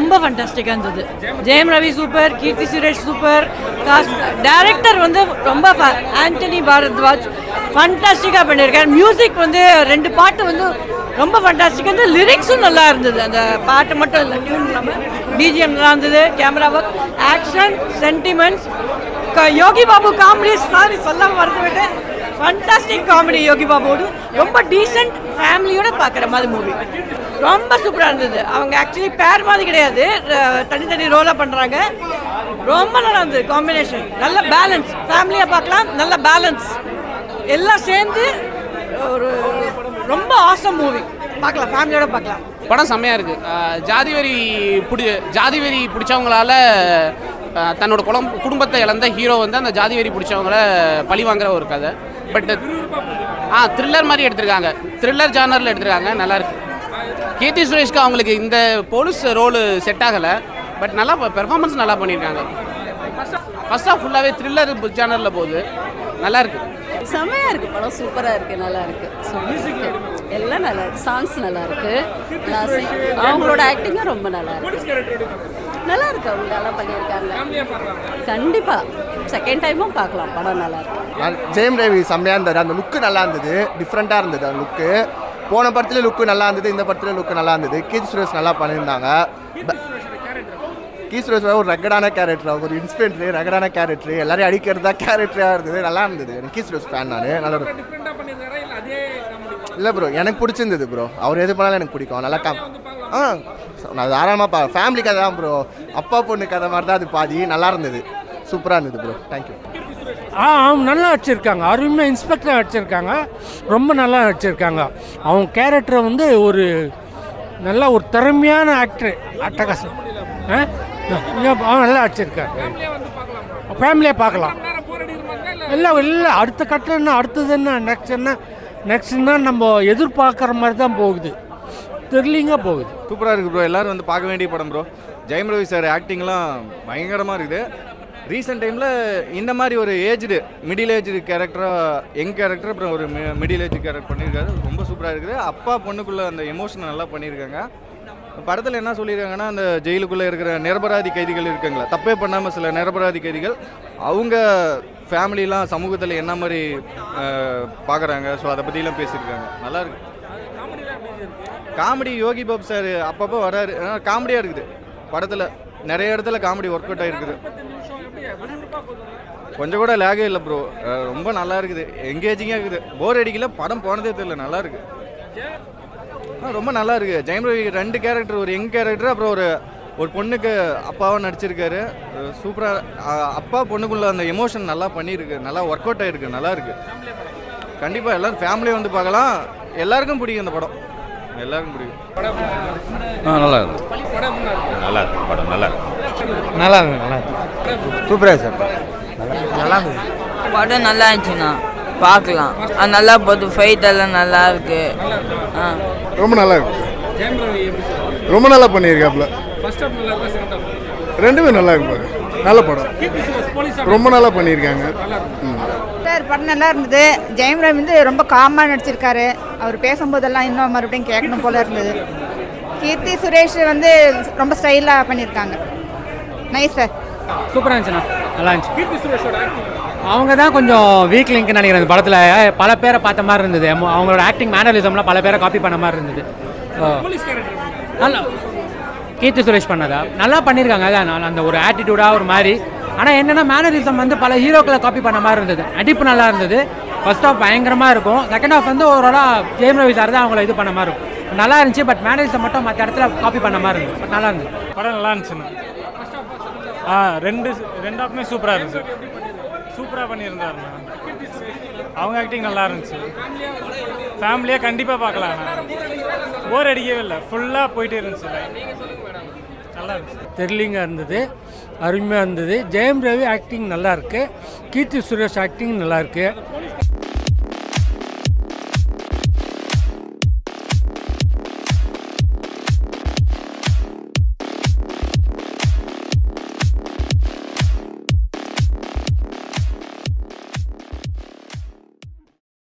ரொம்ப ஃபண்டாஸ்டிக்காக இருந்தது. Jayam Ravi super, Keerthy Suresh super, director வந்து ரொம்ப ஆண்டனி பாரத்வாஜ் ஃபண்டாஸ்டிக்காக பண்ணியிருக்காரு. மியூசிக் வந்து 2 பாட்டு வந்து ரொம்ப ஃபண்டாஸ்டிக்காக இருந்தது. லிரிக்ஸும் நல்லா இருந்தது. அந்த பாட்டு மட்டும் இல்லை, டியூன் இல்லாமல் பிஜிஎம் நல்லா இருந்தது. Camera work, action, sentiments, Yogi Babu comedy சொல்லாமல் மறந்துவிட்டேன். ஃபண்டாஸ்டிக் காமெடி யோகி பாபுவோடு. ரொம்ப டீசென்ட் ஃபேமிலியோட பார்க்குற மாதிரி மூவி. ரொம்ப சூப்பராக இருந்தது. அவங்க ஆக்சுவலி பேர் மாதிரி கிடையாது, தனித்தனி ரோலாக பண்ணுறாங்க. ரொம்ப நல்லா இருந்தது காம்பினேஷன். நல்ல பேலன்ஸ், ஃபேமிலியாக பார்க்கலாம். நல்ல பேலன்ஸ், எல்லாம் சேர்ந்து ஒரு ரொம்ப ஆசம் மூவி. பார்க்கலாம், ஃபேமிலியோட பார்க்கலாம். படம் செம்மையாக இருக்குது. ஜாதி வெறி பிடிச்சவங்களால தன்னோட குடும்பத்தை இழந்த ஹீரோ வந்து அந்த ஜாதி வெறி பிடிச்சவங்கள பழி வாங்குற ஒரு கதை. பட் த்ரில்லர் மாதிரி எடுத்திருக்காங்க, த்ரில்லர் ஜானரில் எடுத்திருக்காங்க. நல்லாயிருக்கு. கீர்த்தி சுரேஷ்க்கு அவங்களுக்கு இந்த போலீஸ் ரோலு செட் ஆகலை, பட் நல்லா பெர்ஃபார்மன்ஸ் நல்லா பண்ணியிருக்காங்க. ஃபர்ஸ்ட் ஆஃப் ஃபுல்லாகவே த்ரில்லர் ஜானரில் போகுது. நல்லாயிருக்கு, செம்மையாக இருக்குது. படம் சூப்பராக இருக்குது, நல்லா இருக்குது. எல்லாம் நல்லா இருக்குது. சாங்ஸ் நல்லா இருக்குது. அவங்களோட ஆக்டிங்கும் ரொம்ப நல்லா இருக்குது. நல்லா இருக்கு, அவங்க நல்லா பண்ணியிருக்காங்க. கண்டிப்பாக செகண்ட் டைமும் பார்க்கலாம். படம் நல்லா இருக்கு. ஜெயம் ரவி செம்மையாக இருந்தது. அந்த லுக்கு நல்லா இருந்தது, டிஃப்ரெண்ட்டாக இருந்தது. அந்த லுக்கு போன படத்துல லுக்கு நல்லா இருந்தது, இந்த படத்தில் லுக்கு நல்லா இருந்தது. கீர்த்தி சுரேஷ் நல்லா பண்ணியிருந்தாங்க. கீர்த்தி சுரேஷ் ஒரு ரகடான கேரக்டர், அவங்க ஒரு இன்ஸ்பெக்டர், ரகடான கேரக்டர், எல்லாரையும் அடிக்கிறதா கேரக்டராக இருந்தது. நல்லா இருந்தது. எனக்கு கீர்த்தி சுரேஷ் ஃபேன் நான். நல்லா இல்லை ப்ரோ, எனக்கு பிடிச்சிருந்தது ப்ரோ. அவர் எது பண்ணாலும் எனக்கு பிடிக்கும். நல்லா நான் தாராளமாக ஃபேமிலி கதை தான் ப்ரோ. அப்பா பொண்ணு கதை மாதிரி தான் அது. பாதி நல்லா இருந்தது, சூப்பராக இருந்தது ப்ரோ. தேங்க்யூ. அவங்க நல்லா வச்சுருக்காங்க. அருமையாக இன்ஸ்பெக்டர் வச்சுருக்காங்க. ரொம்ப நல்லா வச்சுருக்காங்க. அவங்க கேரக்டரை வந்து ஒரு நல்ல ஒரு திறமையான ஆக்டர், அட்டகாசம். நல்லா வச்சுருக்காங்க. ஃபேமிலியாக பார்க்கலாம். இல்லை அடுத்த கட்டம் என்ன, அடுத்தது என்ன, நெக்ஸ்ட்னா நம்ம எதிர்பார்க்குற மாதிரி தான் போகுது. த்ரில்லிங்காக போகுது. சூப்பராக இருக்குது ப்ரோ. எல்லோரும் வந்து பார்க்க வேண்டிய படம் ப்ரோ. ஜெயம் ரவி சார் ஆக்டிங்லாம் பயங்கரமாக இருக்குது. ரீசெண்ட் டைமில் இந்த மாதிரி ஒரு மிடில் ஏஜ் கேரக்டராக, யங் கேரக்டர், அப்புறம் ஒரு மிடில் ஏஜ் கேரக்டர் பண்ணியிருக்காரு. ரொம்ப சூப்பராக இருக்குது. அப்பா பொண்ணுக்குள்ளே அந்த எமோஷனை நல்லா பண்ணியிருக்காங்க. படத்தில் என்ன சொல்லியிருக்காங்கன்னா, அந்த ஜெயிலுக்குள்ளே இருக்கிற நிரபராதி கைதிகள் இருக்காங்களா, தப்பே பண்ணாமல் சில நிரபராதி கைதிகள், அவங்க ஃபேமிலிலாம் சமூகத்தில் என்ன மாதிரி பார்க்குறாங்க, ஸோ அதை பற்றிலாம் பேசியிருக்காங்க. நல்லாயிருக்கு. காமெடி யோகி பாபு சார் அப்பப்போ வராரு, காமெடியாக இருக்குது. படத்தில் நிறைய இடத்துல காமெடி ஒர்க் அவுட் ஆகிருக்குது. கொஞ்சம் கூட லேகே இல்லை ப்ரோ. ரொம்ப நல்லா இருக்குது, என்கேஜிங்காக இருக்குது. போர் அடிக்கல, படம் போனதே தெரியல. நல்லா இருக்கு, ரொம்ப நல்லா இருக்குது. ஜெயம் ரவி 2 கேரக்டர், ஒரு யங் கேரக்டர், அப்புறம் ஒரு பொண்ணுக்கு அப்பாவாக நடிச்சிருக்காரு. சூப்பராக அப்பா பொண்ணுக்குள்ள அந்த எமோஷன் நல்லா பண்ணியிருக்கு, நல்லா ஒர்க் அவுட் ஆகிருக்கு. நல்லா இருக்குது. கண்டிப்பாக எல்லோரும் ஃபேமிலியாக வந்து பார்க்கலாம். எல்லாருக்கும் பிடிக்கும் இந்த படம், எல்லாருக்கும் பிடிக்கும். நல்லா இருக்கு. நல்லா இருக்கு படம். நல்லா இருக்கு. நல்லா இருக்கு. நல்லா இருக்கு. சூப்பராக சார். நல்லா இருக்கு. படம் நல்லா இருந்துச்சுண்ணா, பார்க்கலாம். நல்லா போகுது. ஃபைட் எல்லாம் நல்லா இருக்கு. ரொம்ப நல்லா இருக்கு. ரொம்ப நல்லா பண்ணியிருக்காப்புல. ரெண்டுமே நல்லா இருக்கு. நல்ல படம், ரொம்ப நல்லா பண்ணியிருக்காங்க. படம் நல்லா இருந்தது. ஜெயம் ரவி வந்து ரொம்ப காமாக நடிச்சிருக்காரு. அவர் பேசும்போதெல்லாம் இன்னும் மறுபடியும் கேட்கணும் போல இருந்தது. கீர்த்தி சுரேஷ் வந்து ரொம்ப ஸ்டைலாக பண்ணியிருக்காங்க. Nice sir. சூப்பராக இருந்துச்சுண்ணா, நல்லா இருந்துச்சு. அவங்க தான் கொஞ்சம் வீக் லிங்க் நினைக்கிறேன். இந்த படத்தில் பல பேரை பார்த்த மாதிரி இருந்தது. அவங்களோட ஆக்டிங் மேனரிசம்லாம் பல பேரை காப்பி பண்ண மாதிரி இருந்தது. நல்லா கீர்த்தி சுரேஷ் பண்ணதா நல்லா பண்ணியிருக்காங்க. அதான் அந்த ஒரு ஆட்டிடியூடாக ஒரு மாதிரி. ஆனால் என்னென்னா மேனரிசம் வந்து பல ஹீரோக்களை காப்பி பண்ண மாதிரி இருந்தது. நடிப்பு நல்லா இருந்தது. ஃபர்ஸ்ட் ஆஃப் பயங்கரமாக இருக்கும். செகண்ட் ஆஃப் வந்து ஓவராலாக ஜெயம் ரவி சார் தான் அவங்கள இது பண்ண மாதிரி இருக்கும். நல்லா இருந்துச்சு. பட் மேனரிசம் மட்டும் மற்ற இடத்துல காப்பி பண்ண மாதிரி இருந்துச்சு. பட் நல்லா இருந்துச்சு. படம் நல்லா இருந்துச்சுண்ணா. ரெண்டு ஆஃப்மே சூப்பராக இருந்துச்சு. சூப்பராக பண்ணியிருந்தாருண்ணா. அவங்க ஆக்டிங் நல்லா இருந்துச்சு. ஃபேமிலியாக கண்டிப்பாக பார்க்கலாம். போர் அடிக்கவே இல்லை, ஃபுல்லாக போயிட்டே இருந்துச்சு. நல்லா இருந்துச்சு. த்ரில்லிங்காக இருந்தது, அருமையாக இருந்தது. ஜெயம் ரவி ஆக்டிங் நல்லா இருக்குது. கீர்த்தி சுரேஷ் ஆக்டிங் நல்லா இருக்குது.